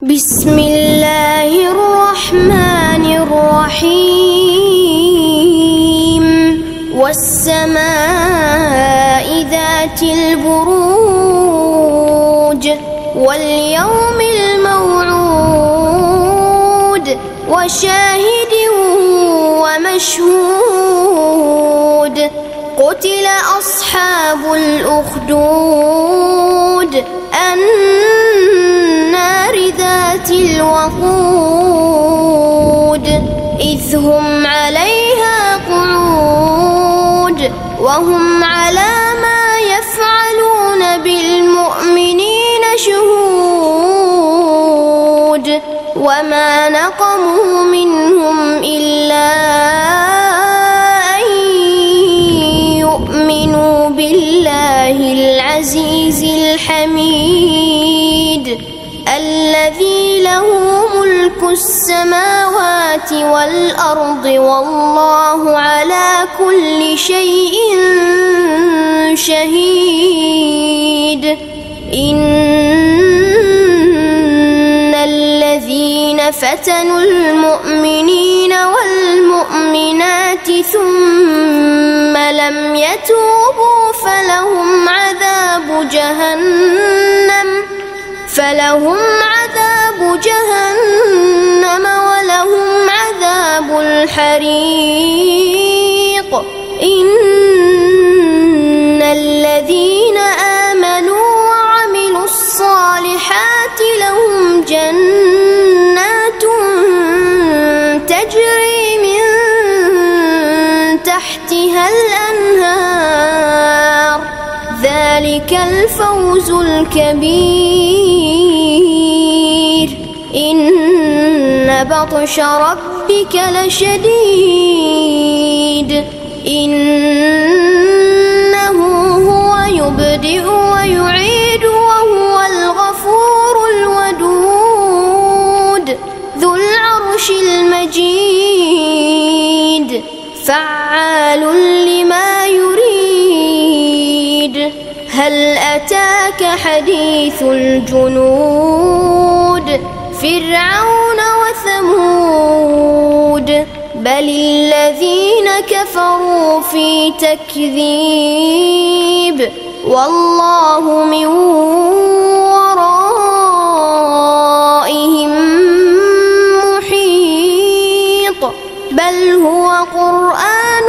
بسم الله الرحمن الرحيم والسماء ذات البروج واليوم الموعود وشاهد ومشهود قتل أصحاب الأخدود النار ذات الوقود إذ هم عليها قعود وهم على ما يفعلون بالمؤمنين شهود وما نقموا منهم إلا أن يؤمنوا بالله العزيز الحميد الذي له ملك السماوات والأرض والله على كل شيء شهيد إن الذين فتنوا المؤمنين والمؤمنات ثم لم يتوبوا فلهم عذاب جهنم ولهم عذاب الحريق إن الذين آمنوا وعملوا الصالحات لهم جنات تجري من تحتها الأنهار ذلك الفوز الكبير إن بطش ربك لشديد إنه هو يبدئ ويعيد وهو الغفور الودود ذو العرش المجيد فعال لما يريد هل أتاك حديث الجنود فرعون وثمود بل الذين كفروا في تكذيب والله من ورائهم محيط بل هو قرآن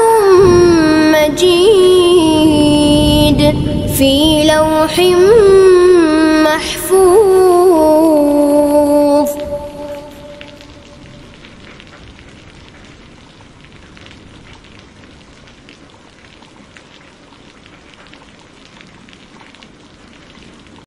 مجيد في لوح محفوظ